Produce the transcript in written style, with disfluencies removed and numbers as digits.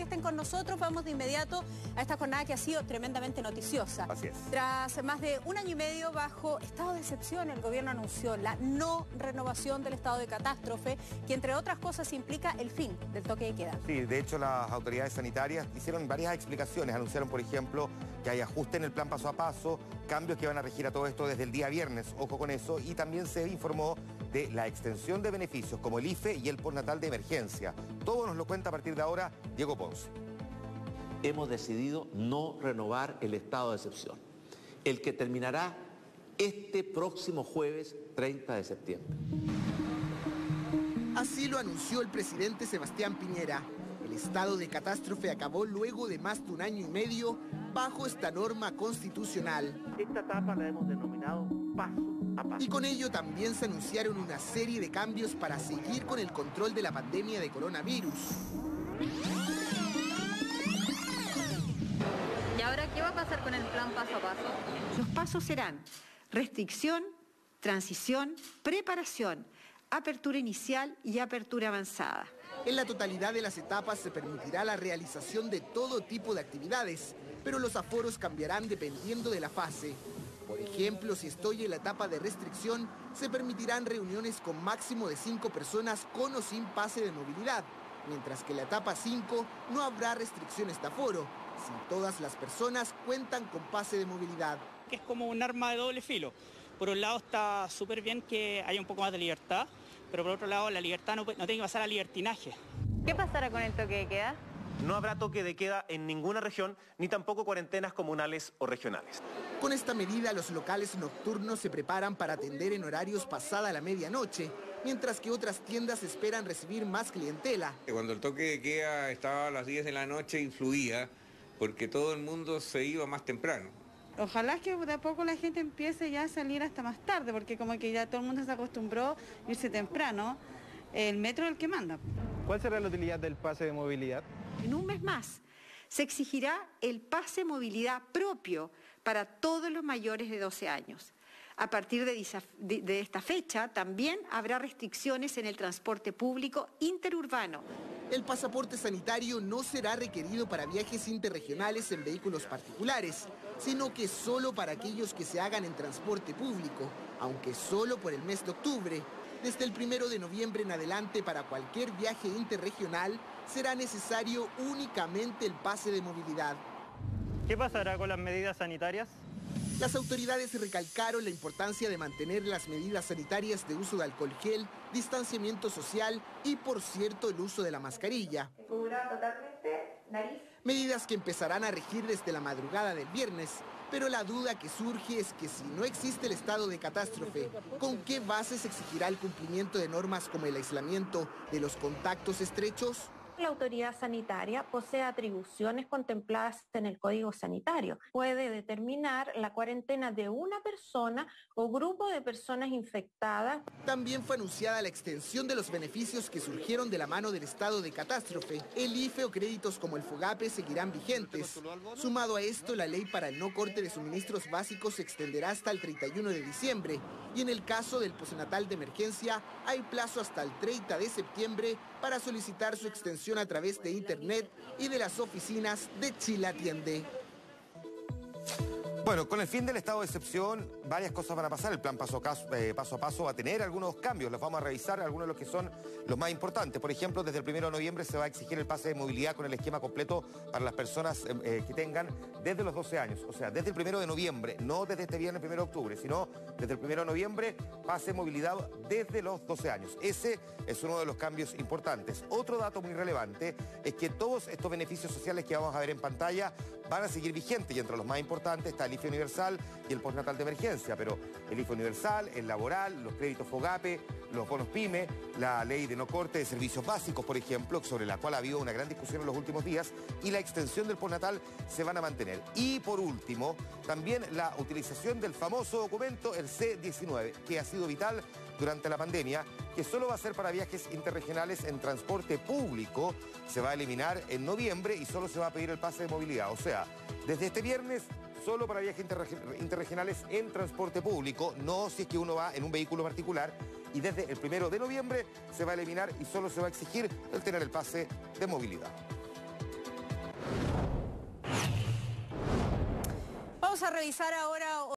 comparten con nosotros. Vamos de inmediato a esta jornada que ha sido tremendamente noticiosa. Así es. Tras más de un año y medio bajo estado de excepción, el gobierno anunció la no renovación del estado de catástrofe, que entre otras cosas implica el fin del toque de queda. Sí, de hecho las autoridades sanitarias hicieron varias explicaciones. Anunciaron, por ejemplo, que hay ajuste en el plan paso a paso, cambios que van a regir a todo esto desde el día viernes, ojo con eso, y también se informó de la extensión de beneficios como el IFE y el postnatal de emergencia. Todo nos lo cuenta a partir de ahora Diego Pons. Hemos decidido no renovar el estado de excepción, el que terminará este próximo jueves 30 de septiembre. Así lo anunció el presidente Sebastián Piñera. El estado de catástrofe acabó luego de más de un año y medio bajo esta norma constitucional. Esta etapa la hemos denominado paso a paso. Y con ello también se anunciaron una serie de cambios para seguir con el control de la pandemia de coronavirus. ¿Y ahora qué va a pasar con el plan paso a paso? Los pasos serán restricción, transición, preparación, apertura inicial y apertura avanzada. En la totalidad de las etapas se permitirá la realización de todo tipo de actividades, pero los aforos cambiarán dependiendo de la fase. Por ejemplo, si estoy en la etapa de restricción, se permitirán reuniones con máximo de 5 personas con o sin pase de movilidad, mientras que en la etapa 5 no habrá restricciones de aforo, si todas las personas cuentan con pase de movilidad. Que es como un arma de doble filo. Por un lado está súper bien que haya un poco más de libertad, pero por otro lado la libertad no tiene que pasar al libertinaje. ¿Qué pasará con el toque de queda? No habrá toque de queda en ninguna región, ni tampoco cuarentenas comunales o regionales. Con esta medida, los locales nocturnos se preparan para atender en horarios pasada la medianoche, mientras que otras tiendas esperan recibir más clientela. Cuando el toque de queda estaba a las 10 de la noche, influía, porque todo el mundo se iba más temprano. Ojalá que de a poco la gente empiece ya a salir hasta más tarde, porque como que ya todo el mundo se acostumbró a irse temprano. El metro es el que manda. ¿Cuál será la utilidad del pase de movilidad? En un mes más se exigirá el pase movilidad propio para todos los mayores de 12 años. A partir de esta fecha también habrá restricciones en el transporte público interurbano. El pasaporte sanitario no será requerido para viajes interregionales en vehículos particulares, sino que solo para aquellos que se hagan en transporte público, aunque solo por el mes de octubre. Desde el 1 de noviembre en adelante, para cualquier viaje interregional, será necesario únicamente el pase de movilidad. ¿Qué pasará con las medidas sanitarias? Las autoridades recalcaron la importancia de mantener las medidas sanitarias de uso de alcohol gel, distanciamiento social y, por cierto, el uso de la mascarilla. Medidas que empezarán a regir desde la madrugada del viernes, pero la duda que surge es que si no existe el estado de catástrofe, ¿con qué bases exigirá el cumplimiento de normas como el aislamiento de los contactos estrechos? La autoridad sanitaria posee atribuciones contempladas en el Código Sanitario. Puede determinar la cuarentena de una persona o grupo de personas infectadas. También fue anunciada la extensión de los beneficios que surgieron de la mano del estado de catástrofe. El IFE o créditos como el FOGAPE seguirán vigentes. Sumado a esto, la ley para el no corte de suministros básicos se extenderá hasta el 31 de diciembre. Y en el caso del postnatal de emergencia, hay plazo hasta el 30 de septiembre para solicitar su extensión a través de internet y de las oficinas de Chile Atiende. Bueno, con el fin del estado de excepción, varias cosas van a pasar. El plan paso a paso va a tener algunos cambios. Los vamos a revisar, algunos de los que son los más importantes. Por ejemplo, desde el 1 de noviembre se va a exigir el pase de movilidad con el esquema completo para las personas que tengan desde los 12 años. O sea, desde el 1 de noviembre, no desde este viernes 1 de octubre, sino desde el 1 de noviembre, pase de movilidad desde los 12 años. Ese es uno de los cambios importantes. Otro dato muy relevante es que todos estos beneficios sociales que vamos a ver en pantalla van a seguir vigentes, y entre los más importantes está el IFE universal y el postnatal de emergencia, pero el IFE universal, el laboral, los créditos FOGAPE, los bonos PYME, la ley de no corte de servicios básicos, por ejemplo, sobre la cual ha habido una gran discusión en los últimos días, y la extensión del postnatal se van a mantener. Y por último, también la utilización del famoso documento, el C-19, que ha sido vital durante la pandemia, que solo va a ser para viajes interregionales en transporte público. Se va a eliminar en noviembre y solo se va a pedir el pase de movilidad. O sea, desde este viernes, solo para viajes interregionales en transporte público, no si es que uno va en un vehículo particular. Y desde el 1 de noviembre se va a eliminar y solo se va a exigir el tener el pase de movilidad. Vamos a revisar ahora